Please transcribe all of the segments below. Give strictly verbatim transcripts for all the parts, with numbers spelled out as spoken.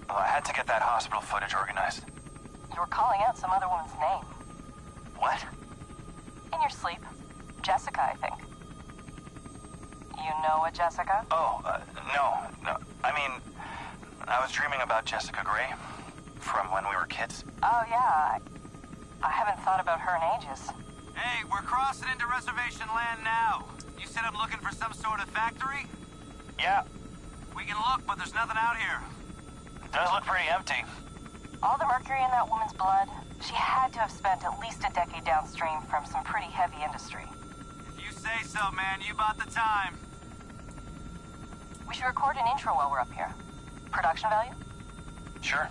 Well, I had to get that hospital footage organized. You were calling out some other woman's name. What? In your sleep. Jessica, I think. You know a Jessica? Oh, uh, no, no. I mean, I was dreaming about Jessica Gray from when we were kids. Oh, yeah. I, I haven't thought about her in ages. Hey, we're crossing into reservation land now. You said I'm looking for some sort of factory? Yeah. We can look, but there's nothing out here. It does look pretty empty. All the mercury in that woman's blood, she had to have spent at least a decade downstream from some pretty heavy industry. If you say so, man, you bought the time. We should record an intro while we're up here. Production value? Sure.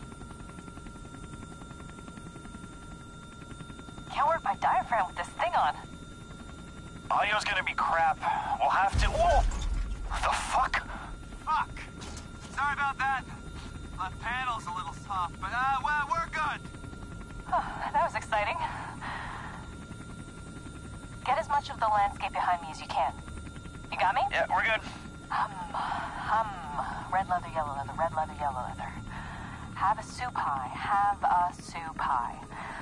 Can't work my diaphragm with this thing on. Audio's gonna be crap. We'll have to... Whoa! The fuck? Fuck! Sorry about that. Left panel's a little soft, but uh, well, we're good. That was exciting. Get as much of the landscape behind me as you can. You got me? Yeah, we're good. Hum, hum. Red leather, yellow leather, red leather, yellow leather. Have a soup pie, have a soup pie.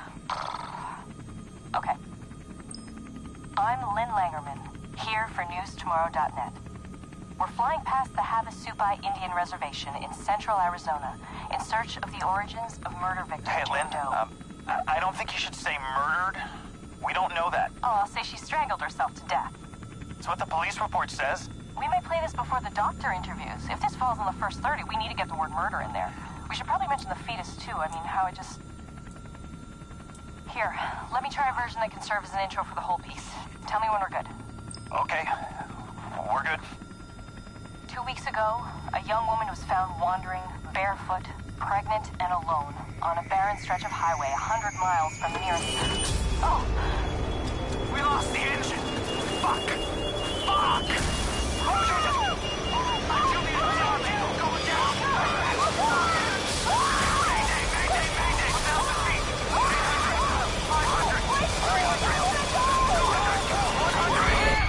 Okay. I'm Lynn Langerman, here for news tomorrow dot net. We're flying past the Havasupai Indian Reservation in central Arizona in search of the origins of murder victim Hey, Lynn, Jane Doe. um, I I don't think you should say murdered. We don't know that. Oh, I'll say she strangled herself to death. It's what the police report says. We may play this before the doctor interviews. If this falls in the first thirty, we need to get the word murder in there. We should probably mention the fetus, too. I mean, how it just... Here, let me try a version that can serve as an intro for the whole piece. Tell me when we're good. Okay, we're good. Two weeks ago, a young woman was found wandering, barefoot, pregnant, and alone on a barren stretch of highway a hundred miles from the nearest... Oh! We lost the engine. Fuck! Fuck! Oh, Jesus! Until the engine on you, going down! Mayday, mayday, mayday! one thousand feet! eight hundred! five hundred! three hundred! two hundred! one hundred!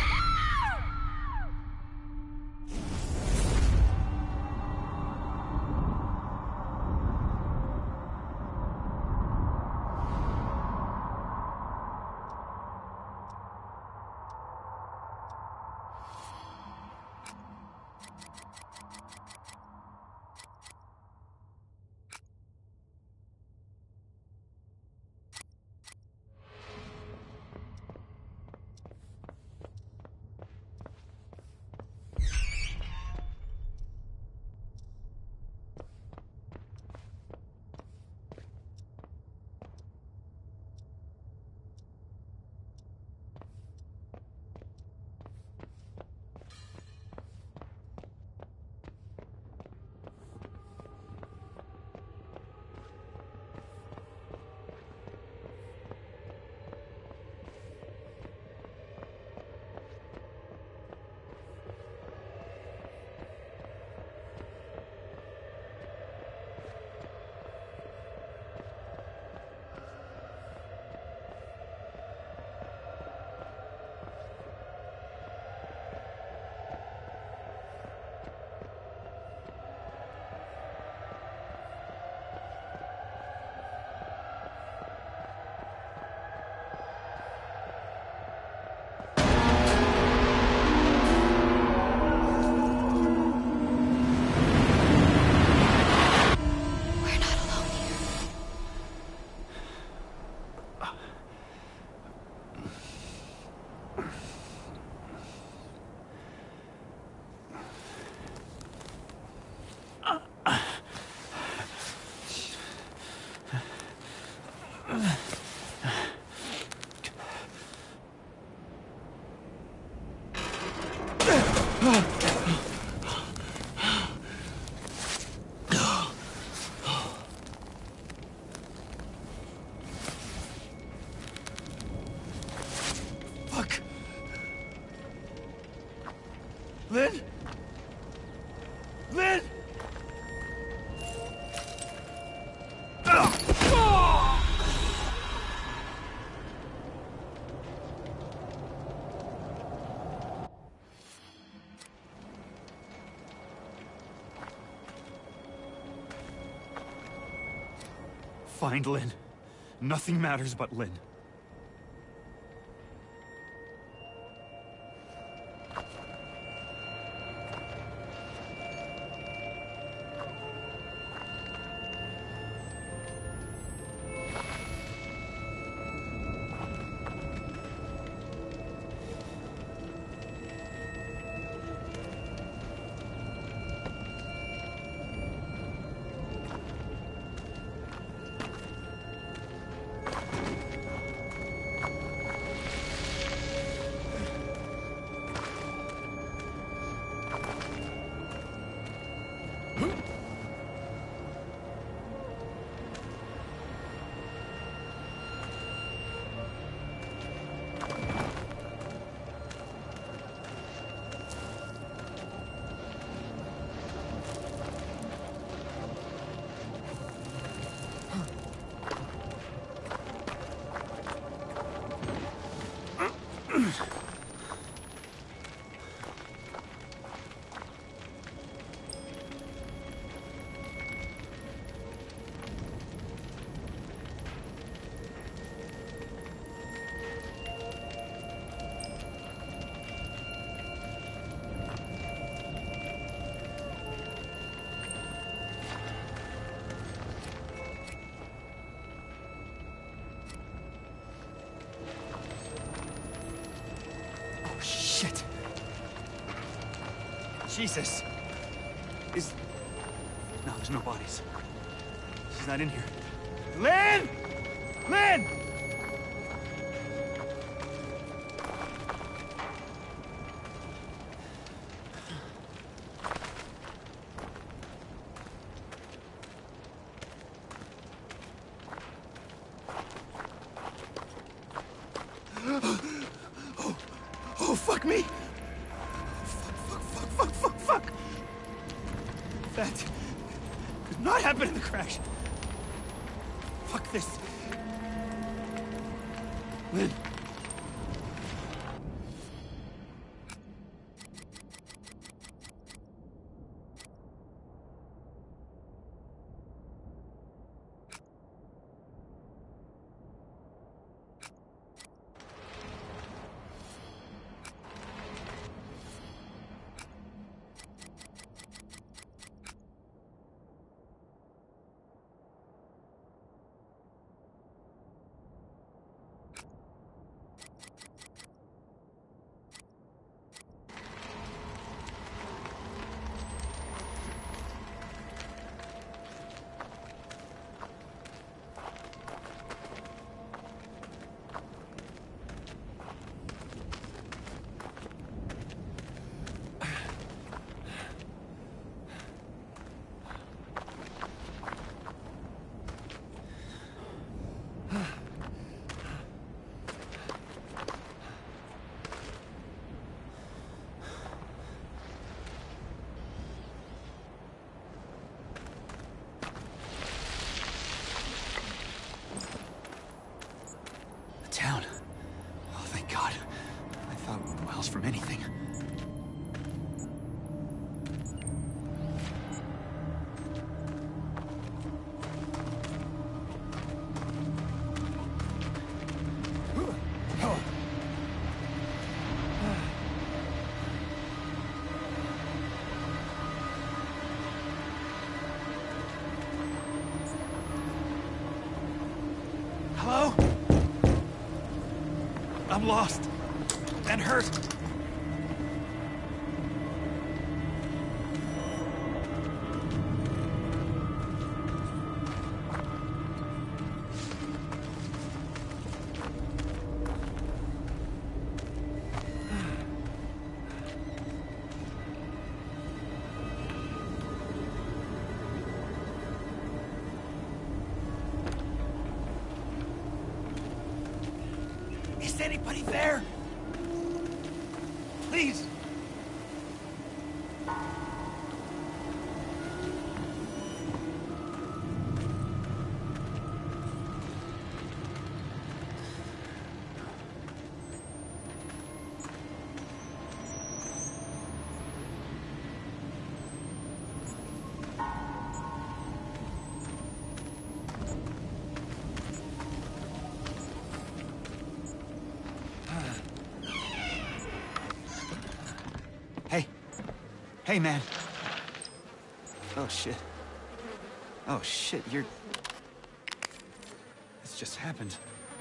Fuck! Lynn? Lynn? Find Lynn. Nothing matters but Lynn. Shit! Jesus! Is... No, there's no bodies. She's not in here. Lynn! Lynn! Oh, fuck me! Fuck, fuck, fuck, fuck, fuck, fuck! That could not happen in the crash. Fuck this. Lynn. Town. Oh, thank God. I thought we were miles from anything. Hello? I'm lost and hurt. Is anybody there? Please. Hey, man. Oh, shit. Oh, shit, you're... This just happened.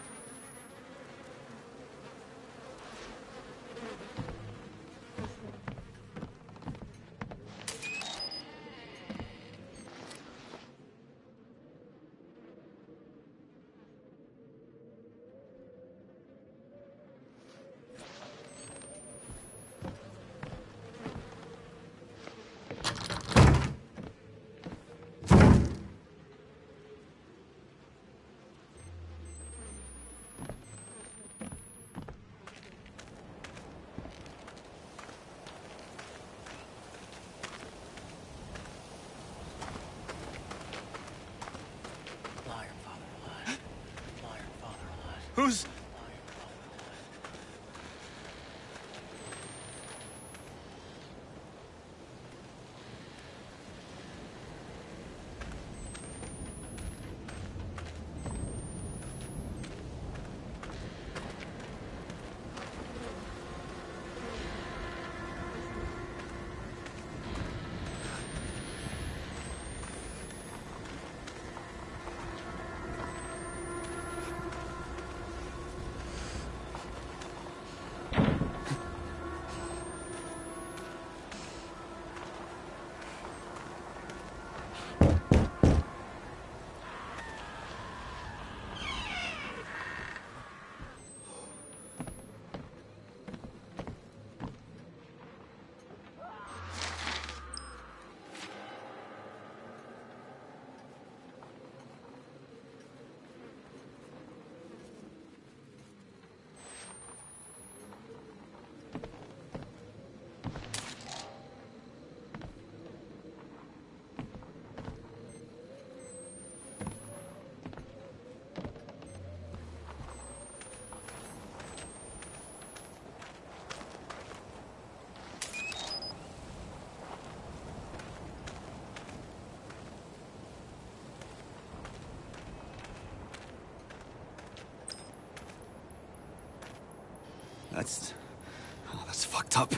Who's... That's... Oh, that's fucked up.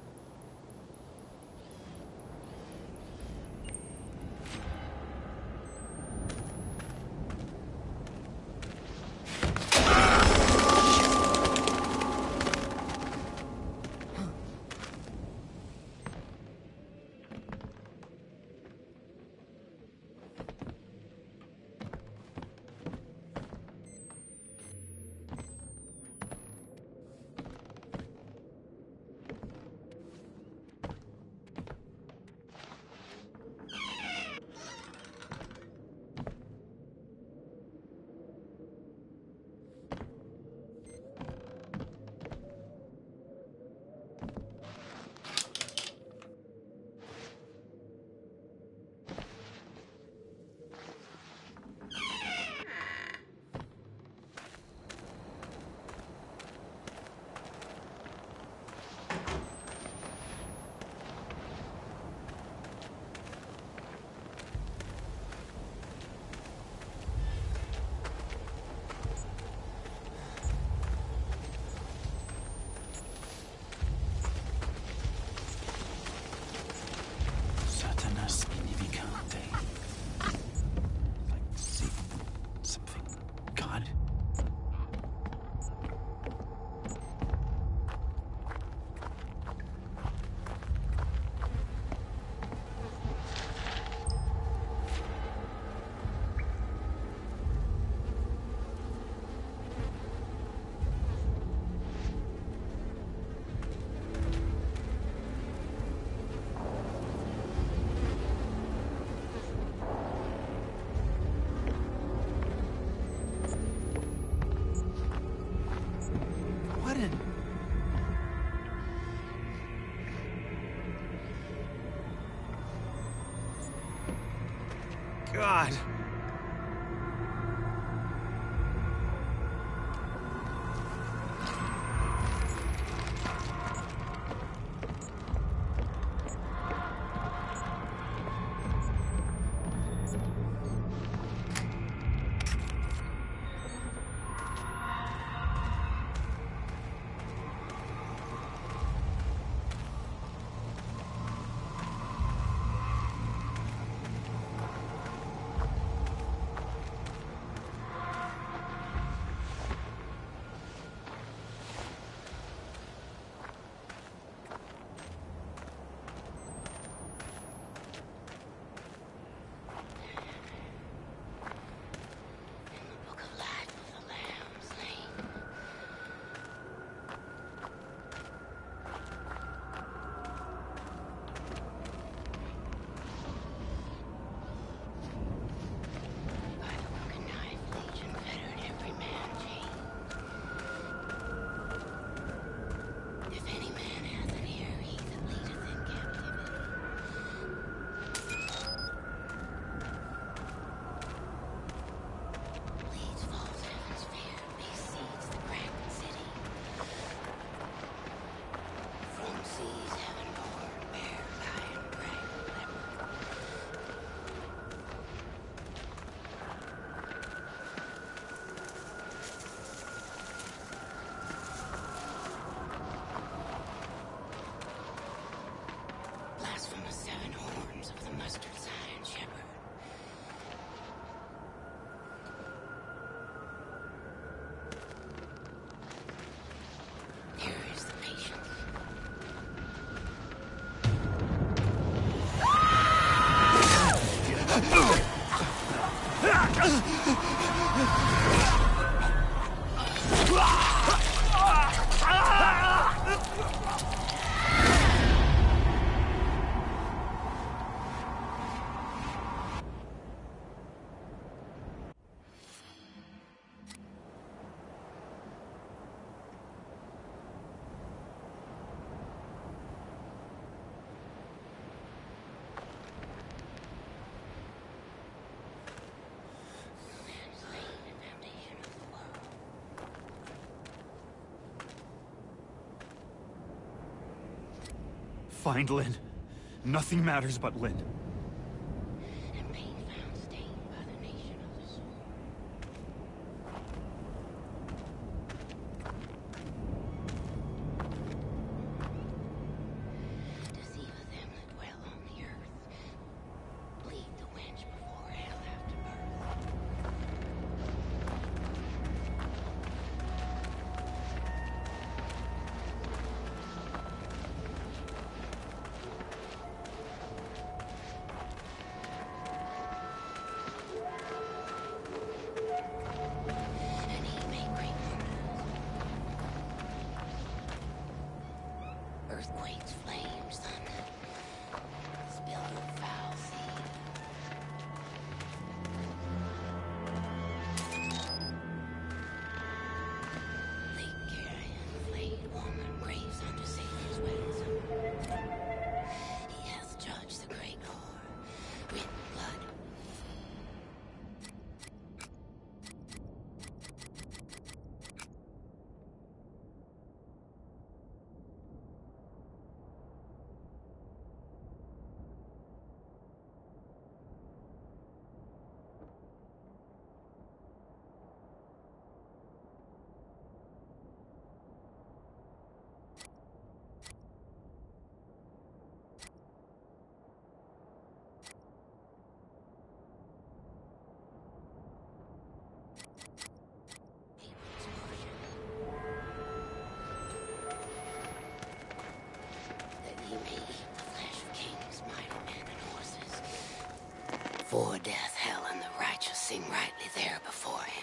God. Find Lynn. Nothing matters but Lynn. And pain found stained by the nation of the soul. Deceive of them that dwell on the earth. Bleed the wench before hell after birth. And he made great wonders. Earthquakes, flames, thunder, spill of foul seed. Lake Carrion, flayed woman, graves under Savior's ransom. He hath judged the great whore, written blood. That he may eat the flesh of kings, mighty men, and horses. For death, hell, and the righteous sing rightly there before him.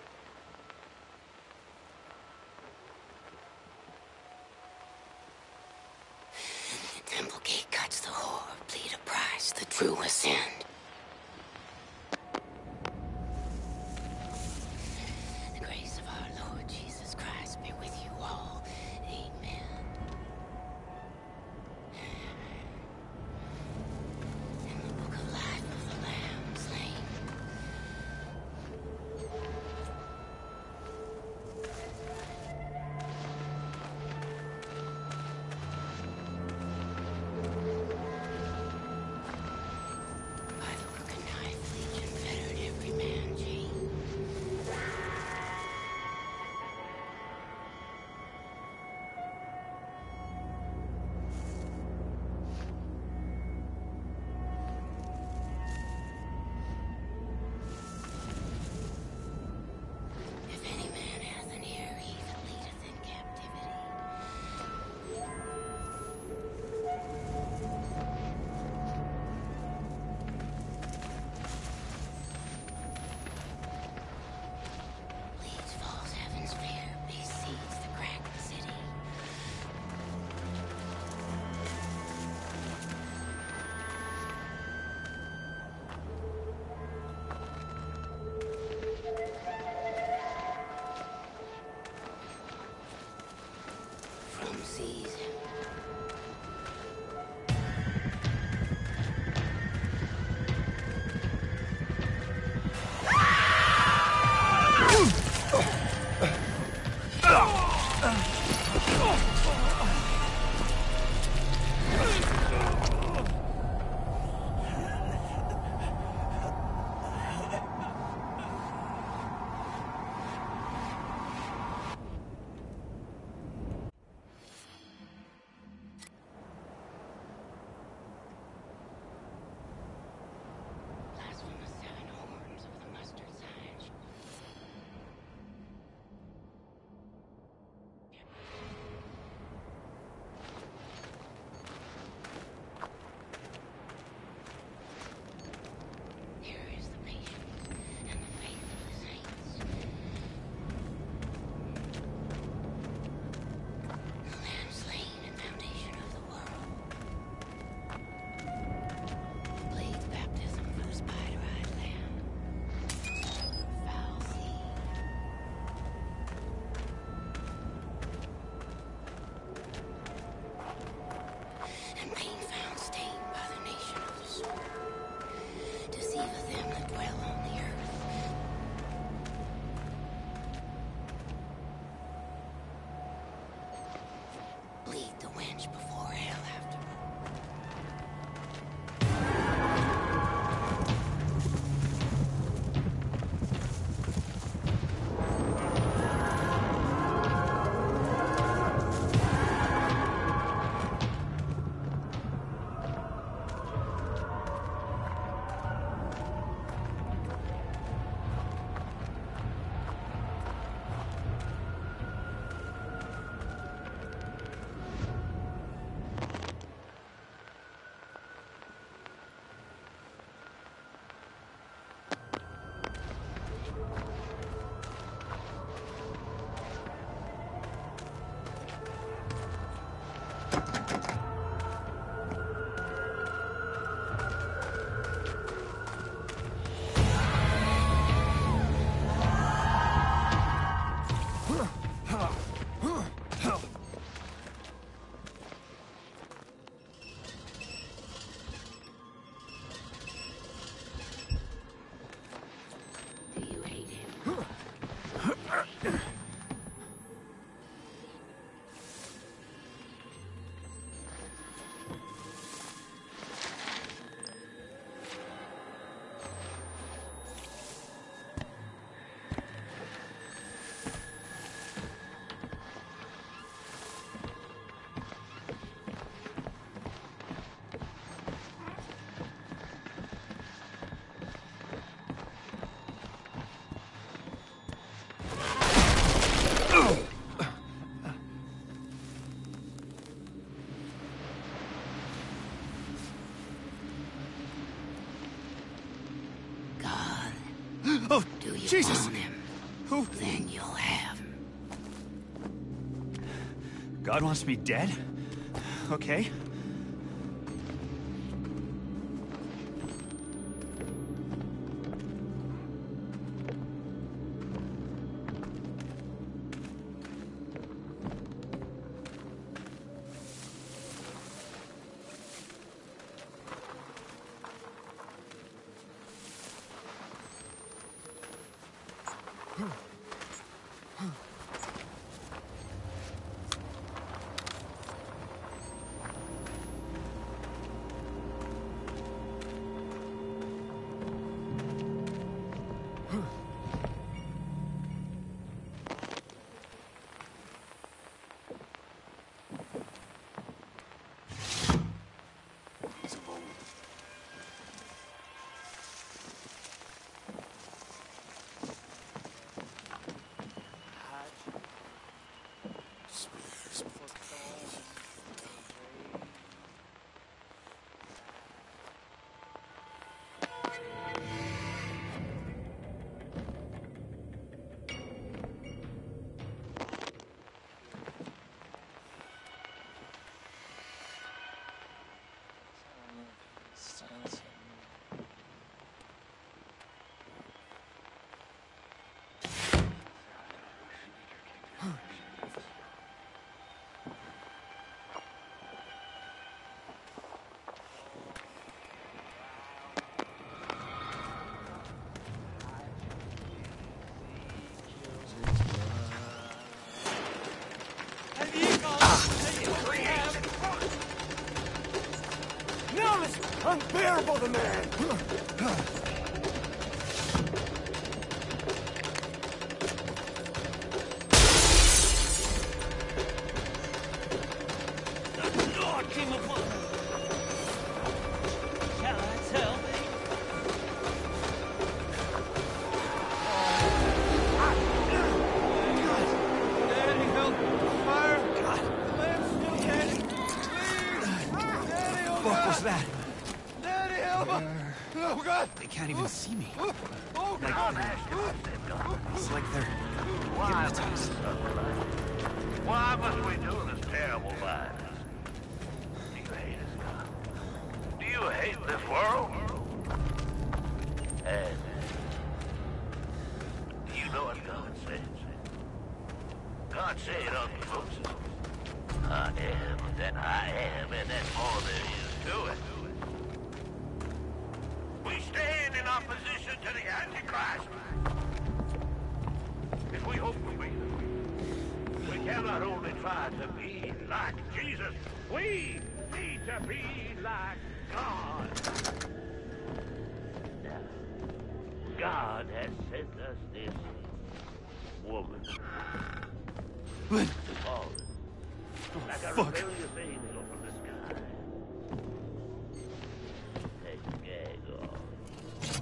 The temple gate cuts the whore, plead a price, the true ascend. The grace of our Lord Jesus Christ be with you all. Amen. In the book of life of the Lamb slain. By the crooked knife, Legion fettered every man chained. If any man hath an ear, he that leadeth in captivity. Leads false heaven's fear, besieges the cracked city. From seas. Blasphemous seven horns of the mustard sign. you Jesus. want him, Who? then you'll have him. God wants me dead? Okay. Unbearable, the man! What was that? Daddy, help us! Oh, God! They can't even see me. Oh, Like God! they're, it's like they're hypnotized. Why must we do this terrible violence? Do you hate us, God? Do you hate this world? And do you know what God says? God said unto Moses, I am that I am, and that's all there is to it. We stand in opposition to the Antichrist. If we hope to be, we cannot only try to be like Jesus, we need to be like God. Now, God has sent us this woman. Lynn, To fall like a fuck. rebellious angel from the sky. Take the gag off.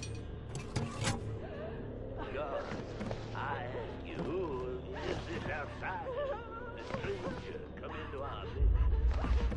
God, I ask you, who is this outsider, this stranger, come into our midst?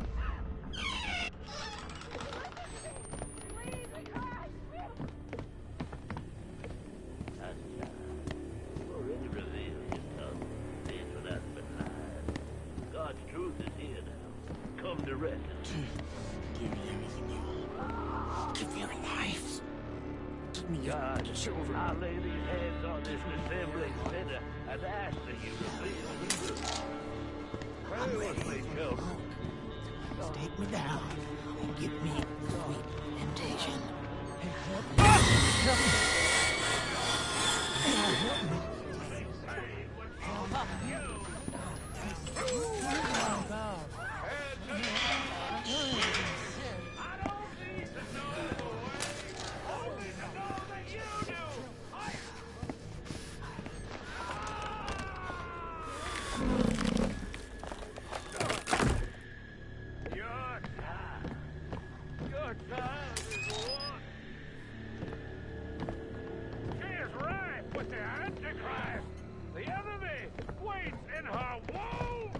Sunshine, already revealed himself, this without but lies. God's truth is here now. Come to rest. Give me everything you want. Give me your life. Give me your God, children. I lay these hands on this assembly center and ask that you reveal Hebrew. I'm Pray ready with me, for children. Just take me down and give me sweet temptation. Your time. Your time is won. She is ripe with the Antichrist. The enemy waits in her womb.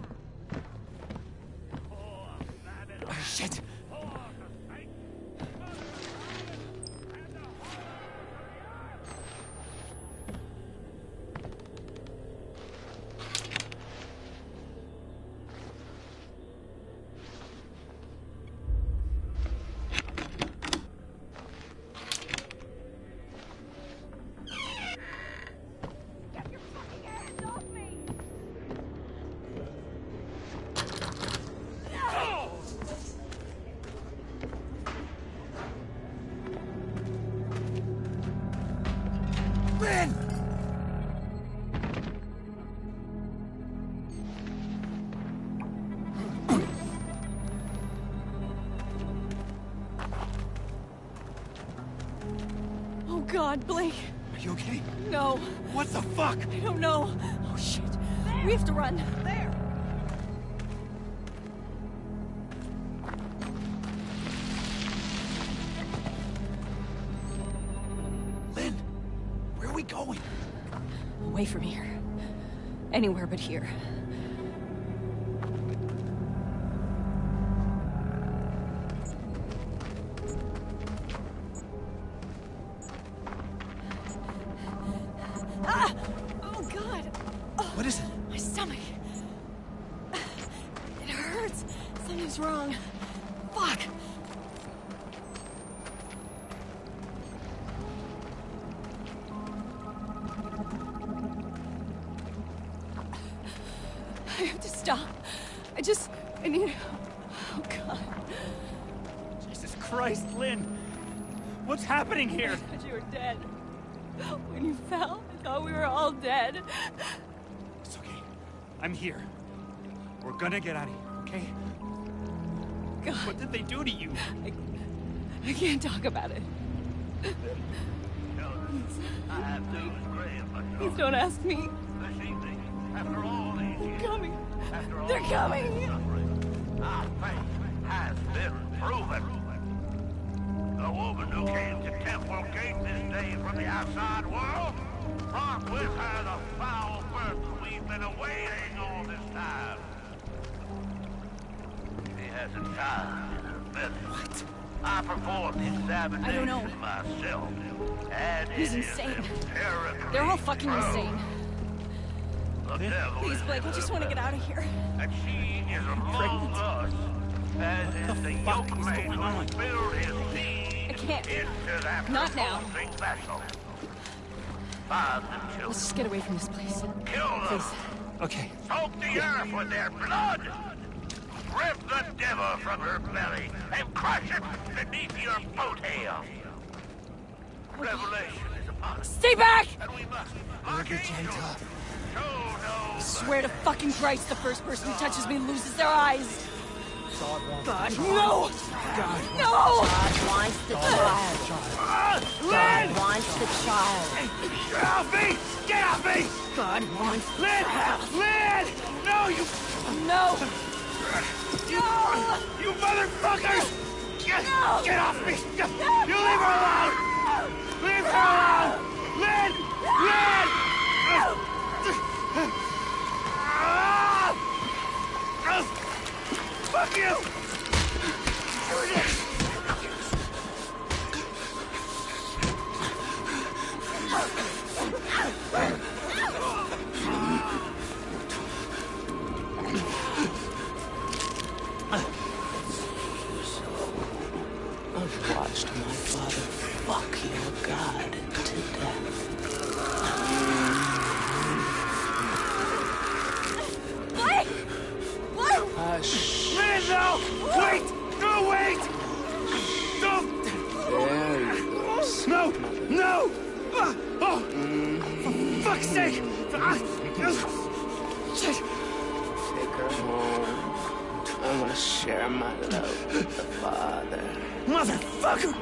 Oh, planet Oh, shit. oh, the Satan. And the horror of the earth. God, Blake. Are you okay? No. What the fuck? I don't know. Oh, shit. We have to run. There. Lynn, where are we going? Away from here. Anywhere but here. Ah! Oh, God. Oh, What is it? my stomach. It hurts. Something's wrong. Fuck. I have to stop. I just... I need... Oh, God. Jesus Christ, Lynn! What's happening here? I thought you were dead. When you fell, I thought we were all dead. It's okay. I'm here. We're gonna get out of here, okay? God, What did they do to you? I, I can't talk about it. I have news, Graham, but Please don't ask me. this evening, after all these They're years, coming. after all They're this coming. suffering, our faith has been proven. The woman who came to Temple Gate this day from the outside world brought with her the foul burden we've been awaiting all this time. She has a child in her belly. What? I performed the examination I don't know. myself, and He's it is insane. empirically They're all fucking true. insane. The devil Please, is Blake, I in just her want to get out of here. and she is among us, as is the fuck is yoke going on? who spilled his seed I can't. into that Not now. revolting vessel. Find the Let's children, just get away from this place. kill them, Please. Okay, soak the earth with their blood, rip the devil from her belly, and crush it beneath your boat hail. Revelation is upon us, Stay back! and we must, we're like getting angels, tough. show no Swear to fucking Christ, the first person who touches me loses their eyes. God, no! God. No! God wants the child. God wants the child. Get off me! Get off me! God wants... Lynn! Lynn! No, you... No! No! You motherfuckers! Get, No! get off me! You leave her alone! Leave her alone! Lynn! Lynn! Ah! Ah! Fuck you! I've watched my father fuck your god to death. Blake! Blake! Hush. Lynn, no! Wait! No, wait! Don't! There you go. No! No! Ah, oh! For fuck's sake! Ah, shit. Take her home. I want to share my love with the father. Motherfucker!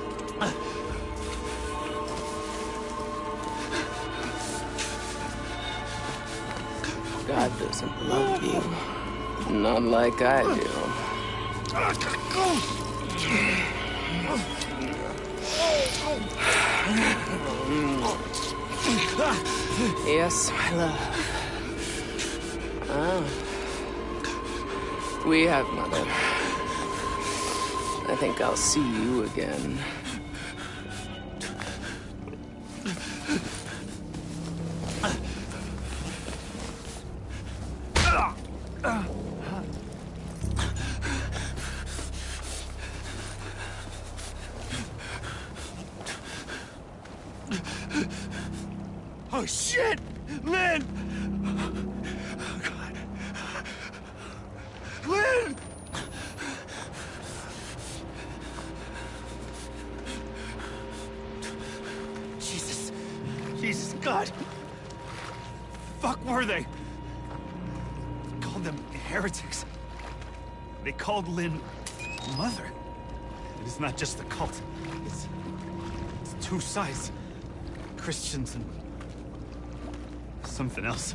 God doesn't love you. Not like I do. Yes, my love. Ah. We have, Mother. I think I'll see you again. Oh shit! Lynn! Oh god. Lynn! Jesus. Jesus, God. Fuck were they? They called them heretics. They called Lynn mother. It is not just a cult. It's, it's two sides. Christians and something else.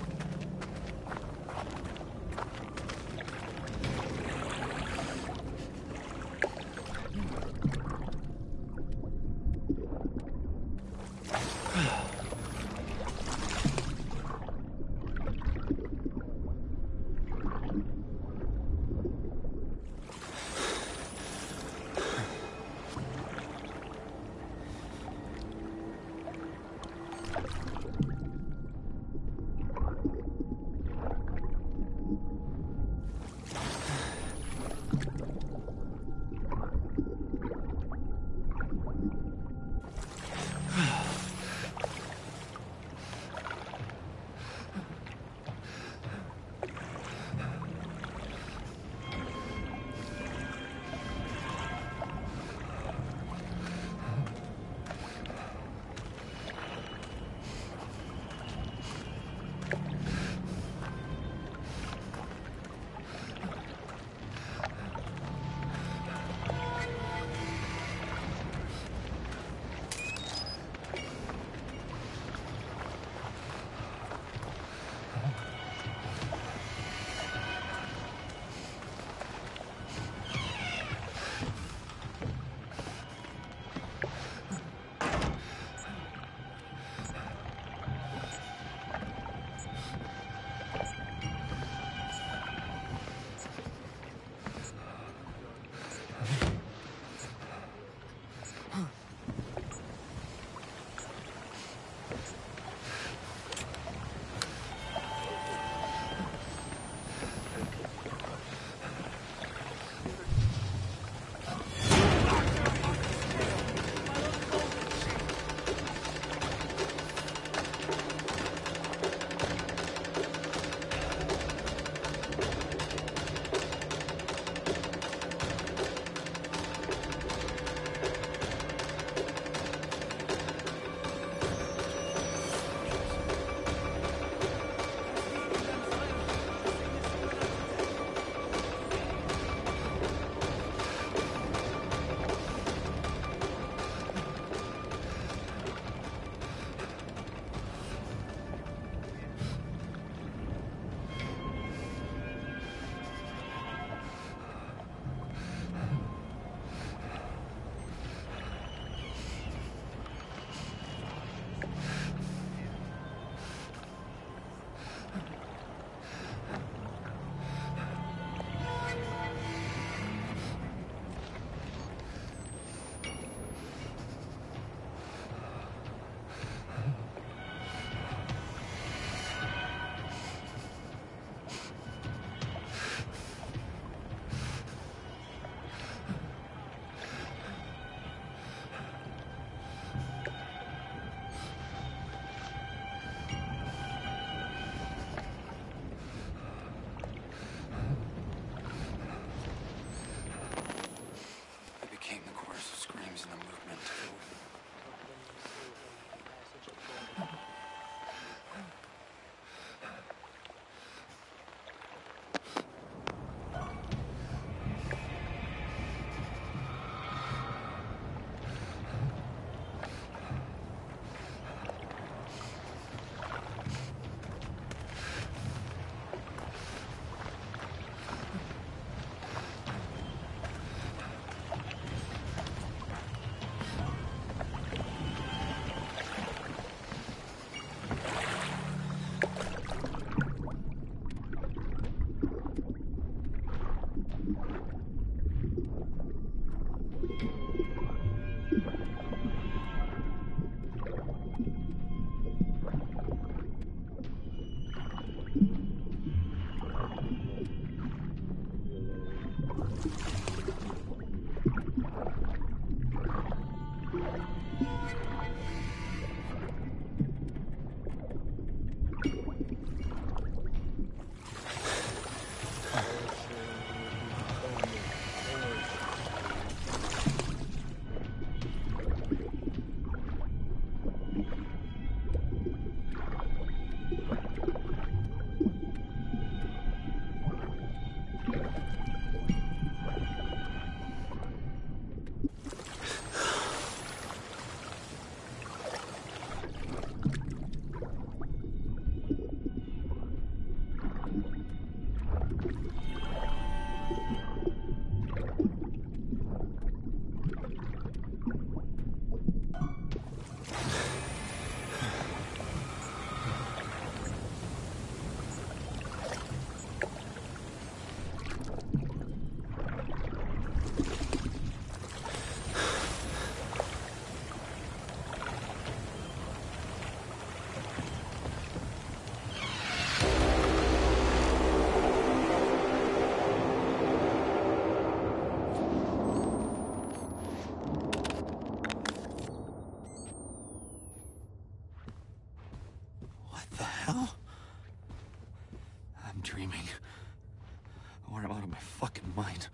I'm out of my fucking mind.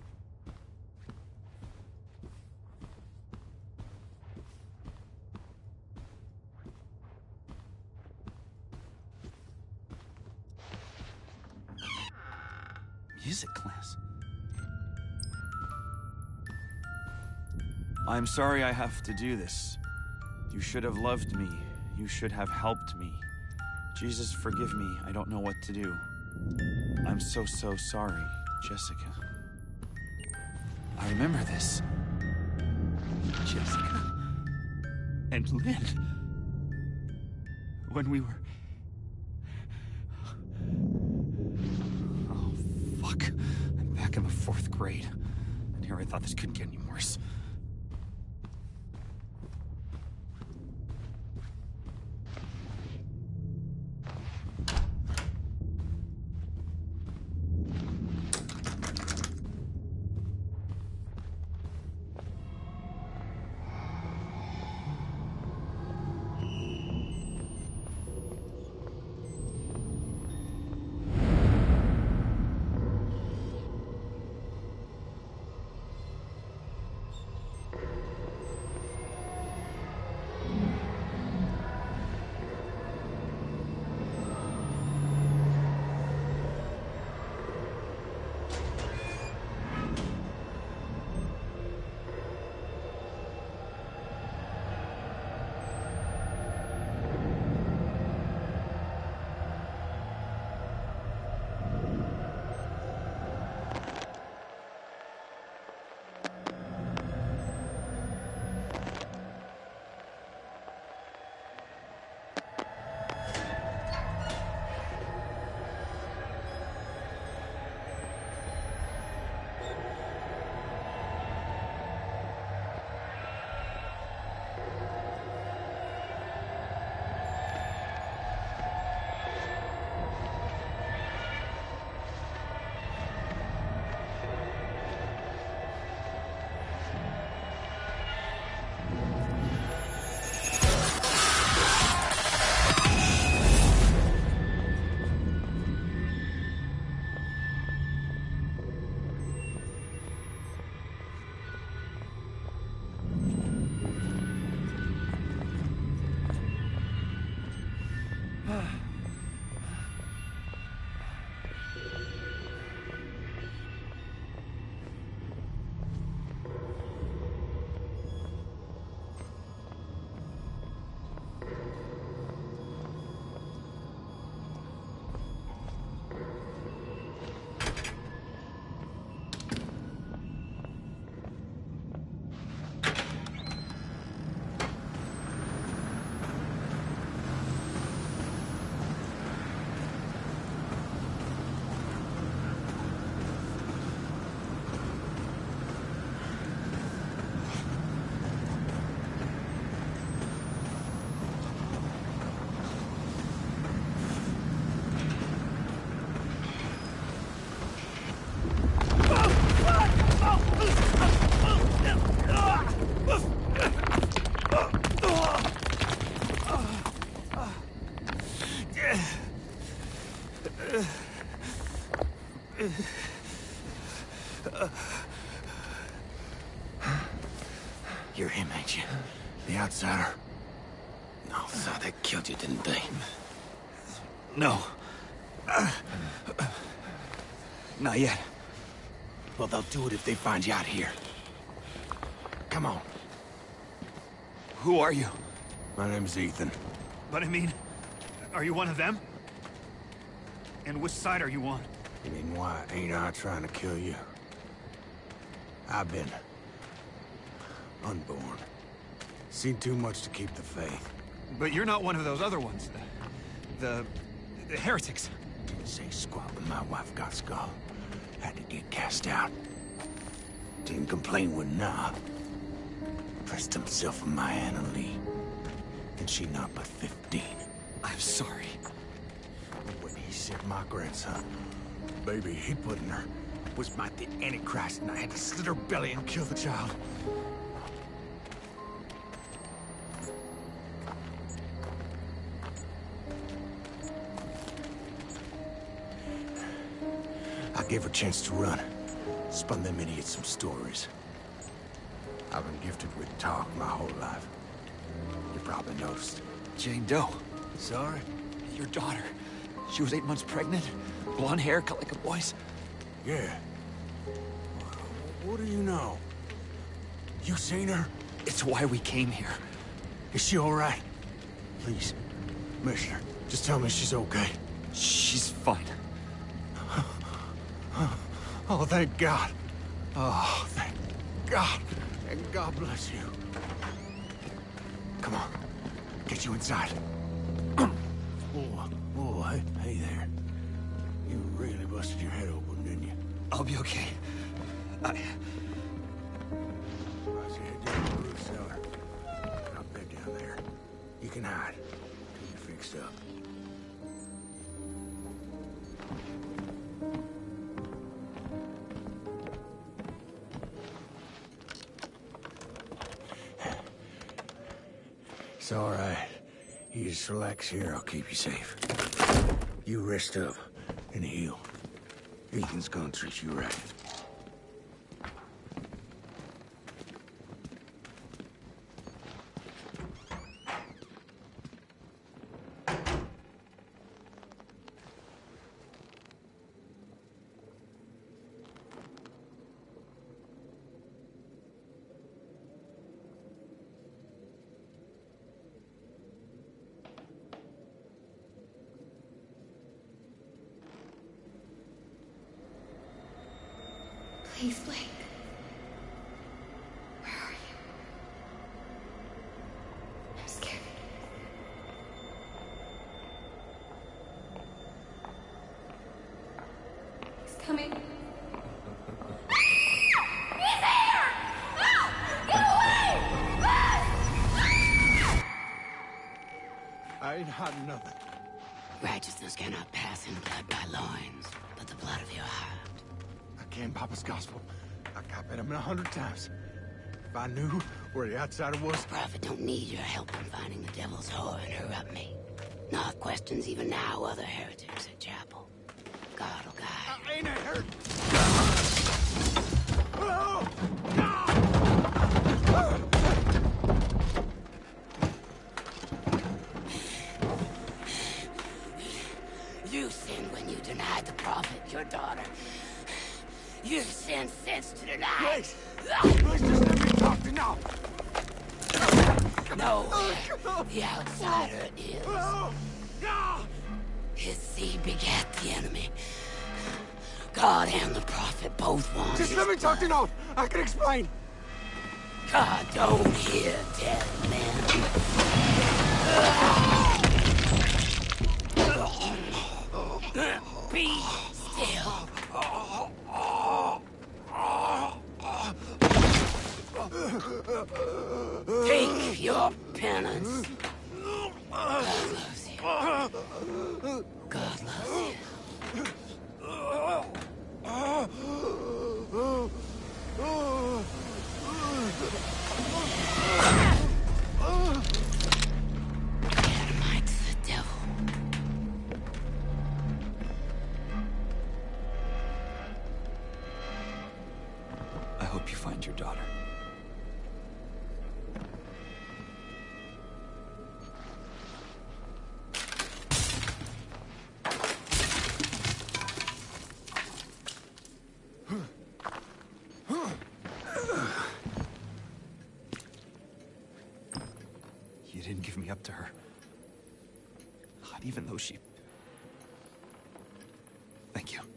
Music class. I'm sorry I have to do this. You should have loved me. You should have helped me. Jesus, forgive me. I don't know what to do. I'm so, so sorry, Jessica. I remember this. Jessica. And Lynn. When we were... Oh, fuck. I'm back in the fourth grade. And here I thought this couldn't get any worse. You're him, ain't you? The outsider? No, so they killed you, didn't they? No. Uh, not yet. Well, they'll do it if they find you out here. Come on. Who are you? My name's Ethan. But I mean, are you one of them? And which side are you on? You mean, why ain't I trying to kill you? I've been unborn. Seen too much to keep the faith. But you're not one of those other ones. The... the heretics. Didn't say squat when my wife got skull. Had to get cast out. Didn't complain when nah. Pressed himself on my Anna Lee. And she not but fifteen. I'm sorry. When he said my grandson, baby he put in her, was my the Antichrist, and I had to slit her belly and kill the child. I Gave her a chance to run. Spun them idiots some stories. I've been gifted with talk my whole life. You probably noticed. Jane Doe. Sorry? Your daughter. She was eight months pregnant. Blonde hair, cut like a boy's. Yeah. What do you know? You seen her? It's why we came here. Is she all right? Please, Commissioner, just tell me she's okay. She's fine. Oh, thank God. Oh, thank God. And God bless you. Come on. Get you inside. Oh, oh, hey, hey there. You really busted your head open, didn't you? I'll be okay. I... I said, down to the cellar. I'll bed down there. You can hide till you're fixed up. It's all right. You just relax here. I'll keep you safe. You rest up and heal. Ethan's gonna treat you right. Please, Blake. Where are you? I'm scared. He's coming. He's here! Ah! Get away! Ah! I ain't hiding nothing. Righteousness cannot pass in blood by loins, but the blood of your heart. I can't Papa's gospel. I copied him a hundred times. If I knew where the outsider was... Prophet don't need your help in finding the devil's whore and interrupt me. Not questions even now other heretics at chapel. God will guide. I ain't a hurt. You sinned when you denied the prophet, your daughter. You sinned since to deny. Please, please just let me talk to now. No, the outsider is. His seed begat the enemy. God and the prophet both want Just his let me talk to blood. now. I can explain. God don't hear dead men. Be still. Take your penance. God loves you. God loves you. Adamite's the devil. I hope you find your daughter. You didn't give me up to her. Not even though she... Thank you.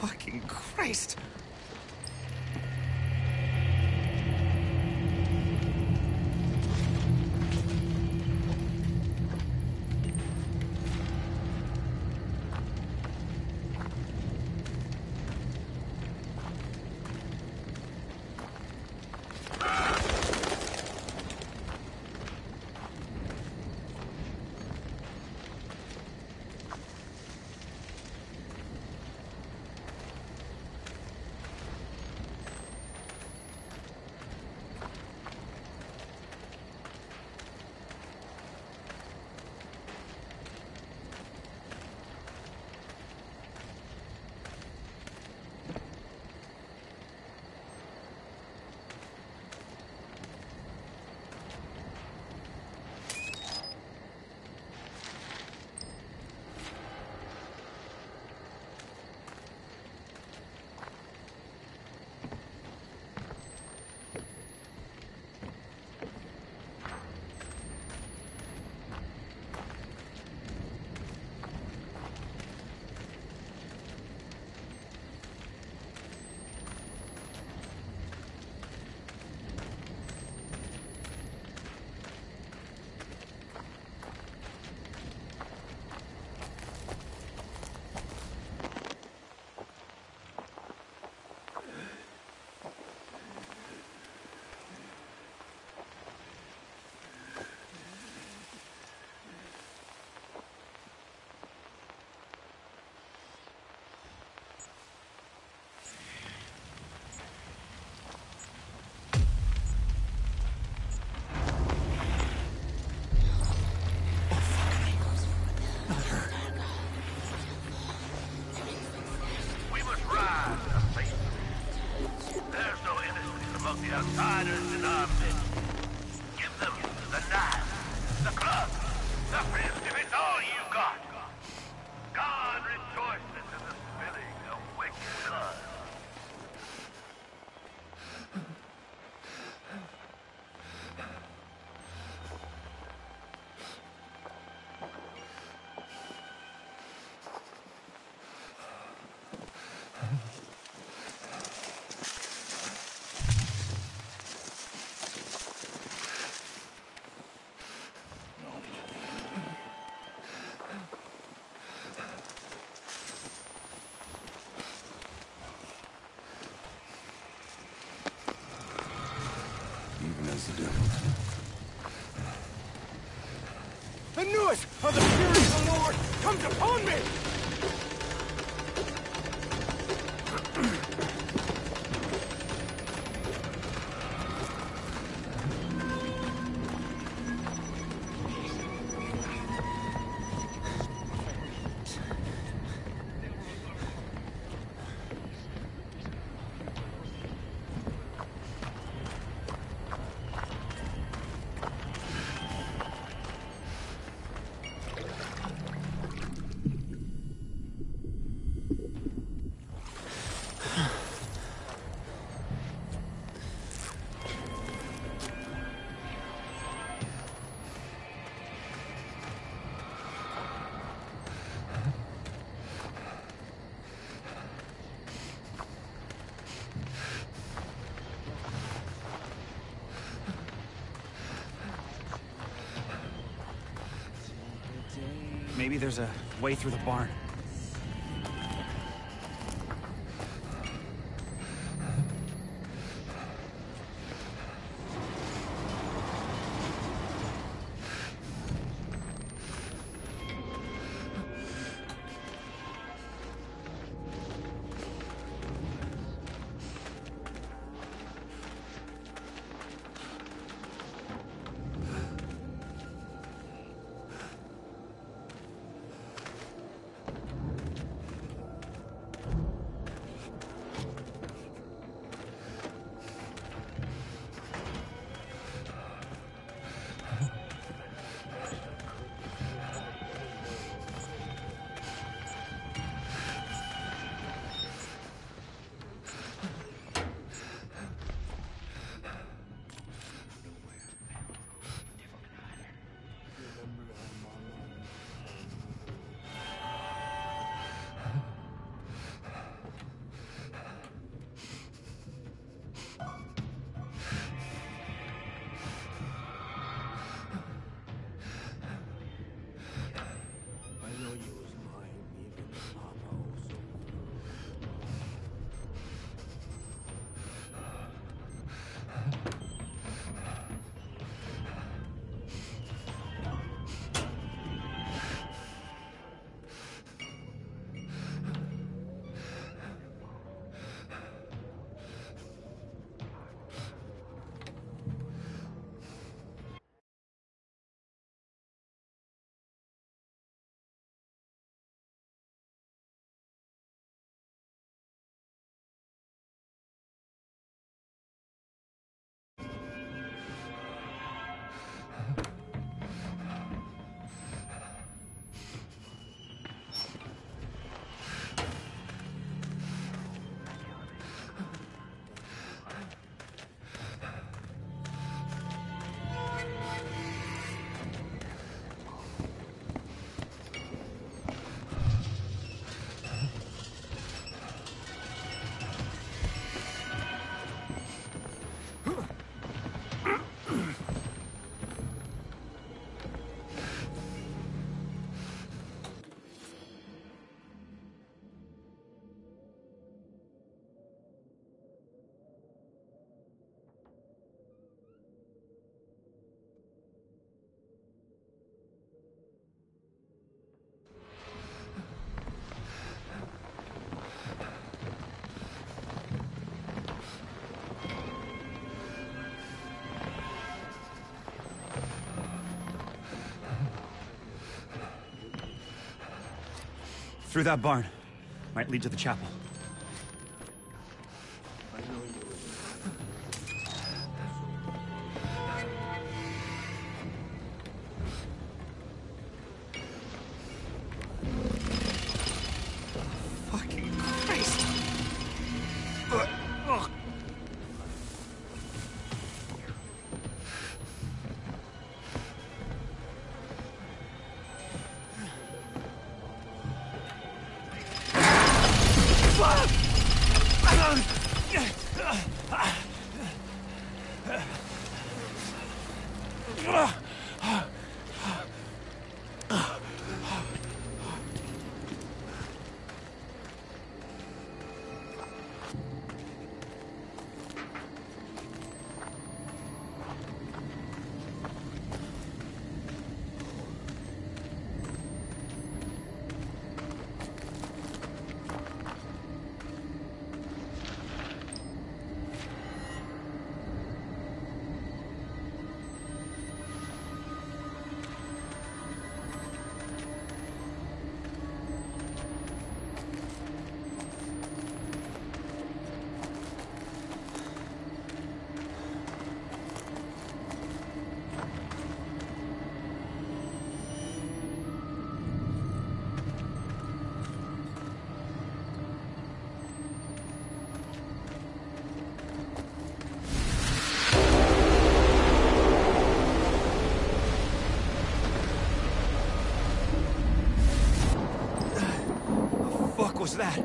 Fucking Christ! Outsiders in our midst. Give them the knife, the club, the fist, if it's all you got. God rejoices in the spilling of wicked blood. The newest of the fury of the Lord comes upon me! Maybe there's a way through the barn. Through that barn. Might lead to the chapel. Fucking Christ! Ugh. Ugh. What was that?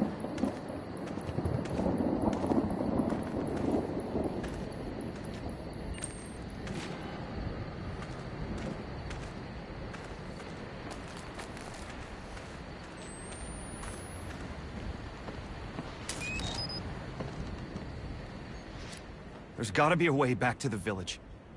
There's gotta be a way back to the village.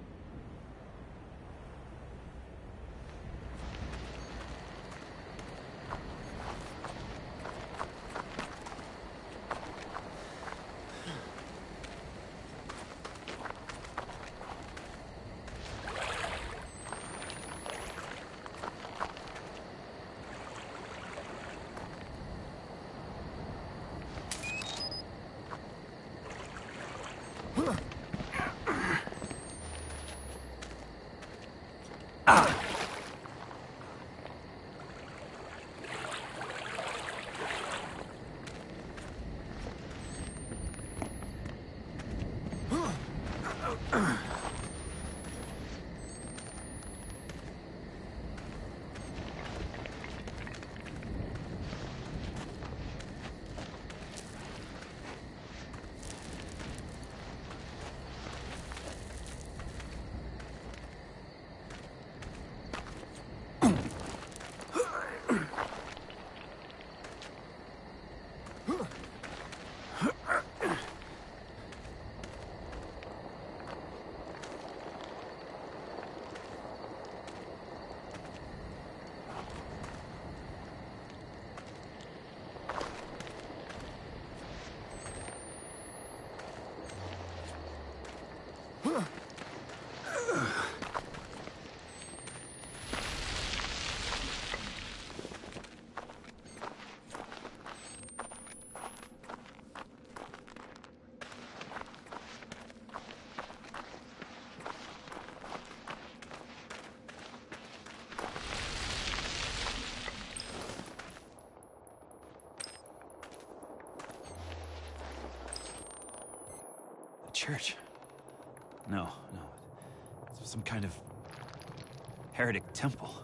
Church? No, no. It's some kind of heretic temple.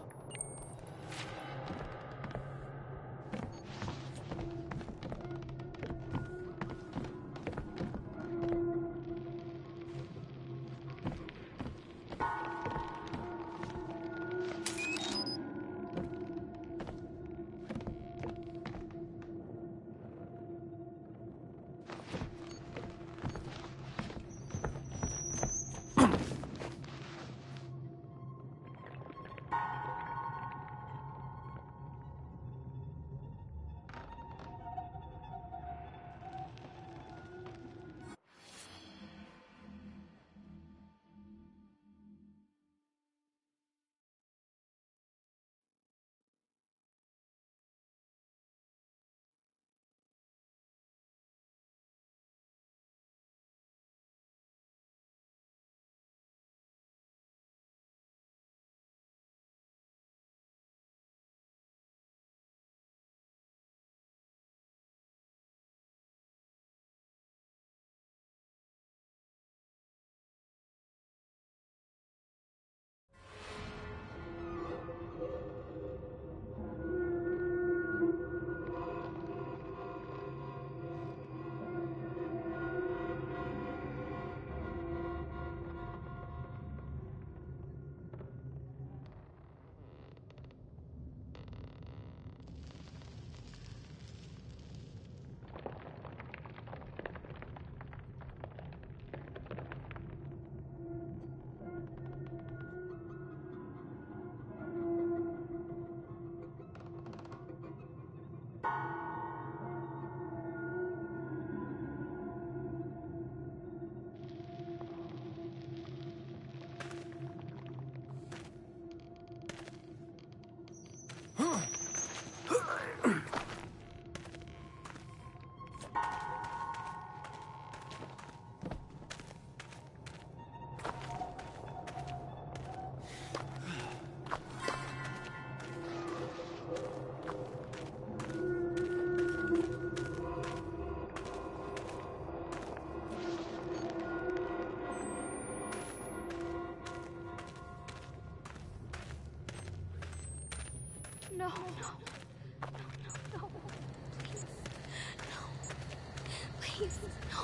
no, no, no, no, please, no, please, no.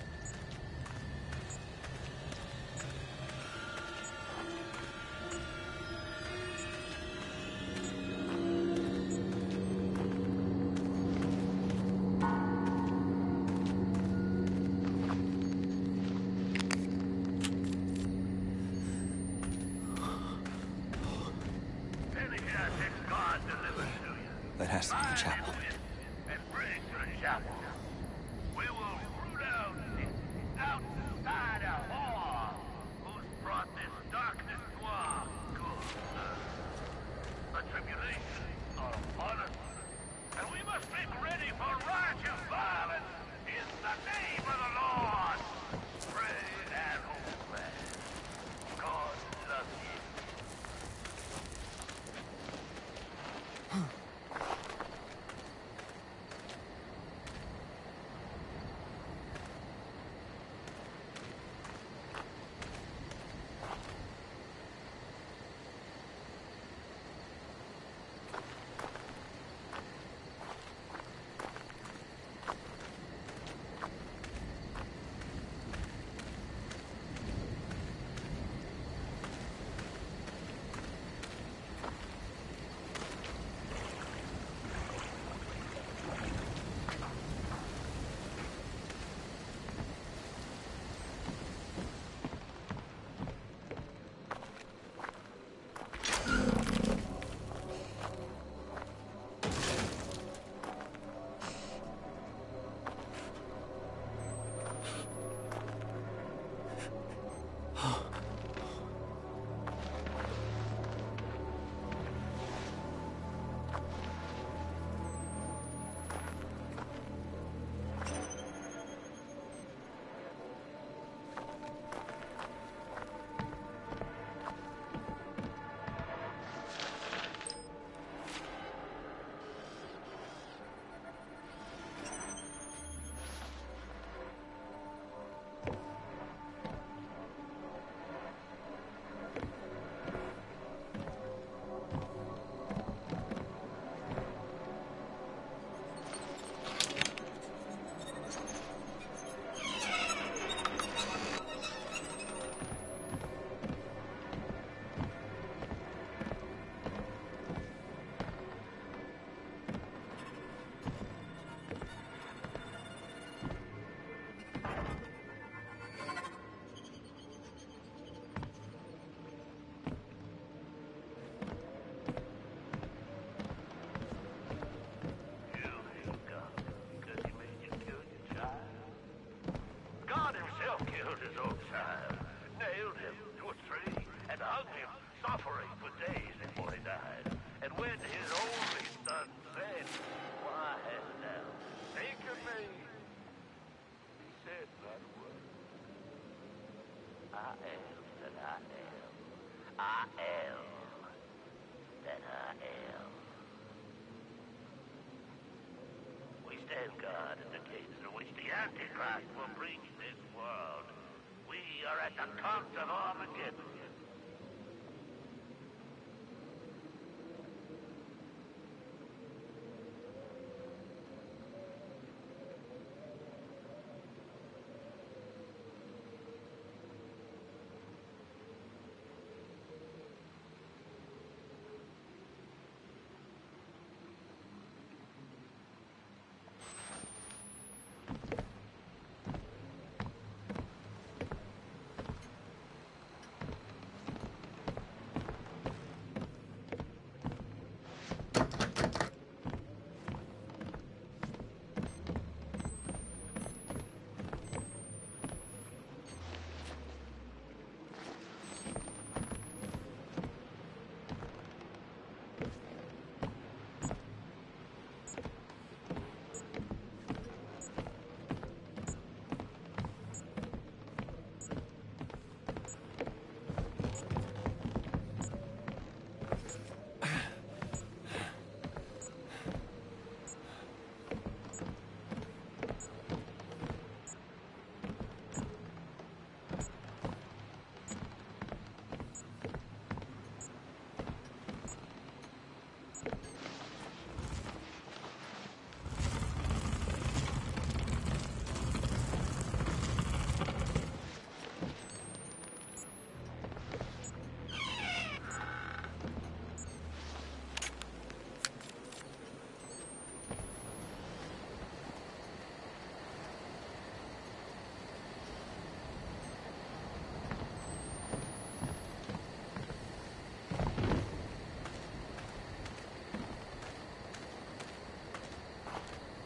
That has to be the chapel. And bring to the chapel. We will root out the outsider whore who's brought this darkness to our good earth. A tribulation upon us. And we must make ready for righteous violence in the name of the Lord. Pray and hope. God loves you. God at the gates through which the Antichrist will reach this world. We are at the cost of Armageddon.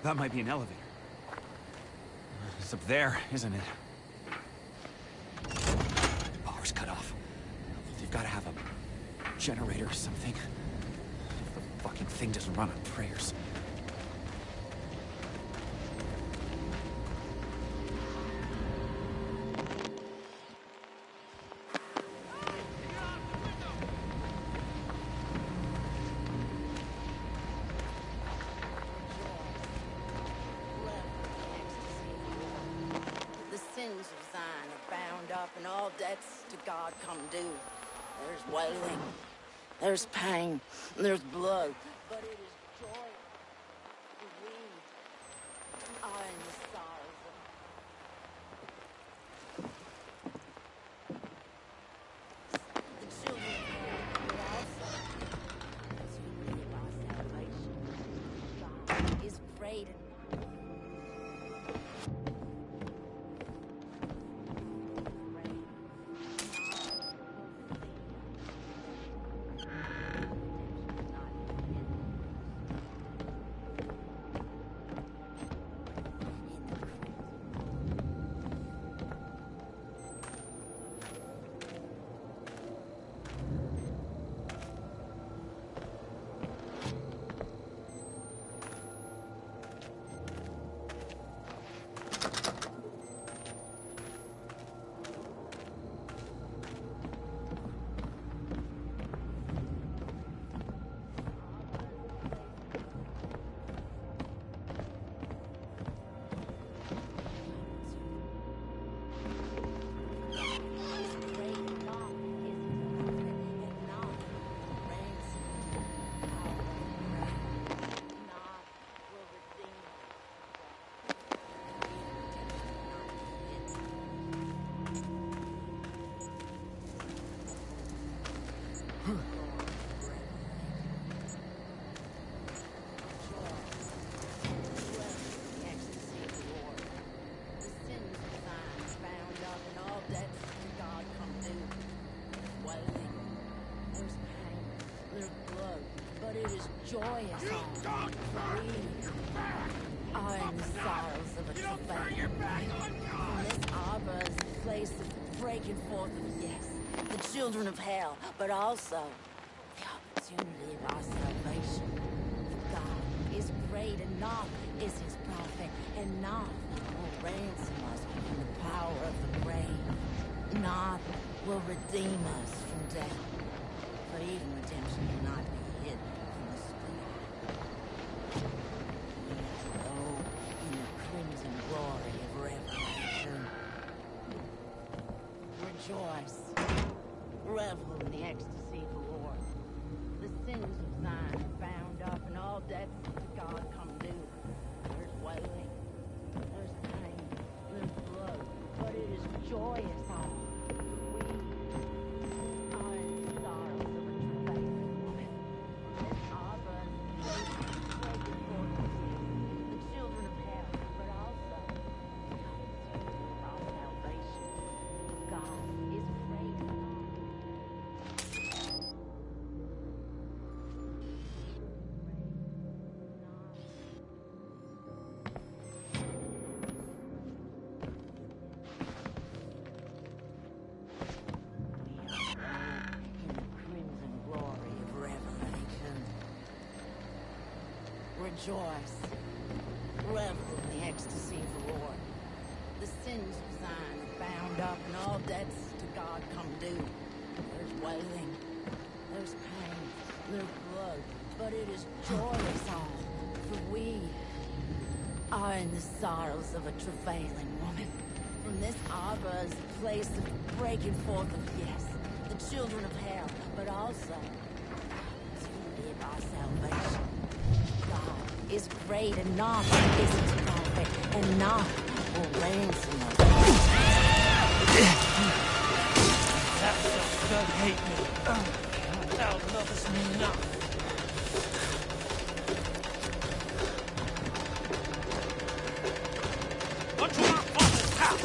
That might be an elevator. It's up there, isn't it? The power's cut off. They've got to have a generator or something. If the fucking thing doesn't run on prayers. And all debts to God come due. There's wailing, there's pain, there's blood, but it is joy. We are in the sorrows of the children of God, but also as we live our salvation. God is great and joyous all. We are in the sorrows of a travail. And this arbor is the place of breaking forth of, yes, the children of hell, but also the opportunity of our salvation. For God is great, and naught is his prophet, and naught will ransom us from the power of the grave. Naught will redeem us from death. But even redemption cannot be hidden. Rejoice, revel in the ecstasy of the Lord. The sins of Zion are bound up, and all debts to God come due. There's wailing, there's pain, there's blood, but it is joyous all. We are in the sorrows of a travailing woman. This arbor is the place of breaking forth of the children of hell, but also the opportunity of our salvation. God is great. Rejoice, revel in the ecstasy of the Lord. The sins of Zion are bound up, and all debts to God come due. There's wailing, there's pain, there's blood, but it is joyous all, for we are in the sorrows of a travailing woman. From this arbor is the place of breaking forth of, yes, the children of hell, but also to live our salvation. God is great, and naught is his prophet, and naught will ransom us. Thou shalt hate me. Thou lovest me not. Unto our father's house.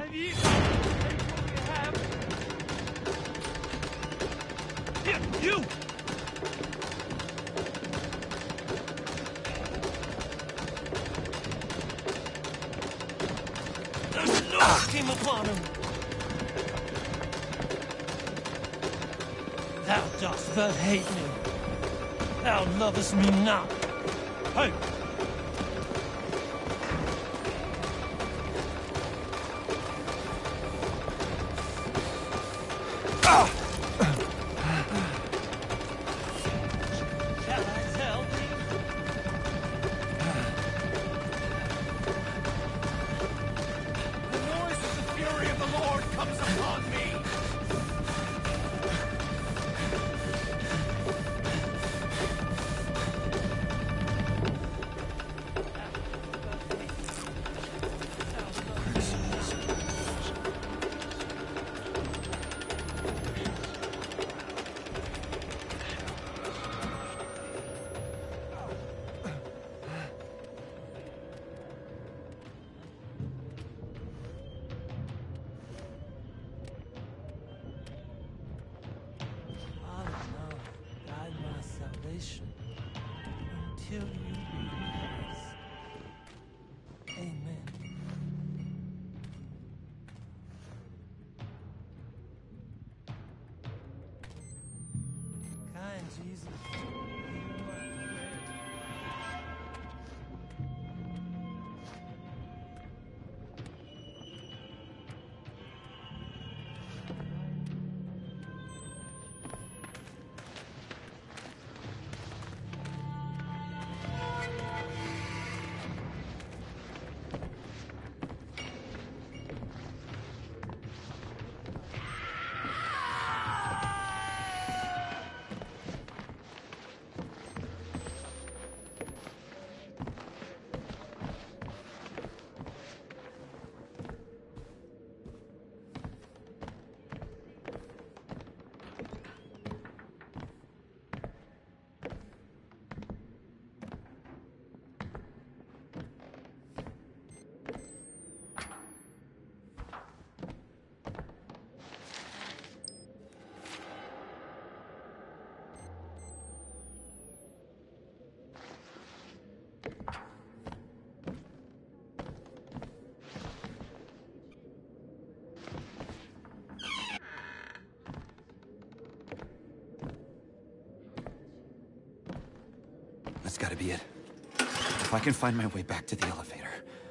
Maybe have. Here, you! The Lord came upon him. Thou dost but hate me. Thou lovest me not. Hey! Until you realize. Amen. Kind Jesus, hear my prayer. That's gotta be it. If I can find my way back to the elevator.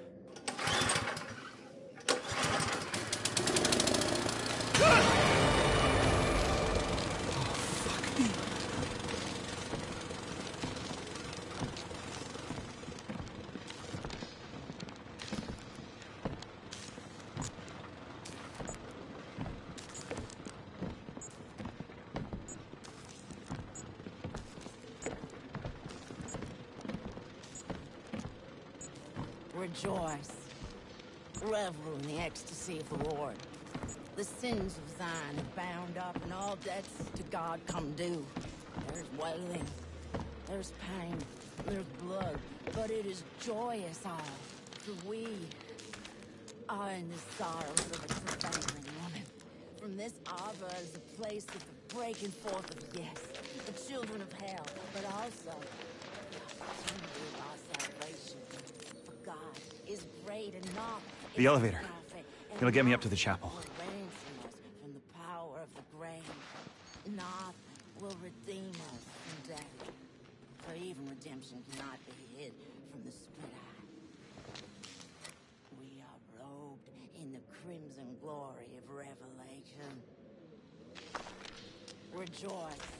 Rejoice. Revel in the ecstasy of the Lord. The sins of Zion are bound up, and all debts to God come due. There's wailing, there's pain, there's blood, but it is joyous all, for we are in the sorrows of a travailing woman. From this arbor is the place of the breaking forth of yes, the children of hell, but also the opportunity of our salvation. For God is great and not The elevator. It'll get me up to the chapel. From the power of the grave, not will redeem us from death. For even redemption cannot be hid from the split eye. We are robed in the crimson glory of revelation. Rejoice.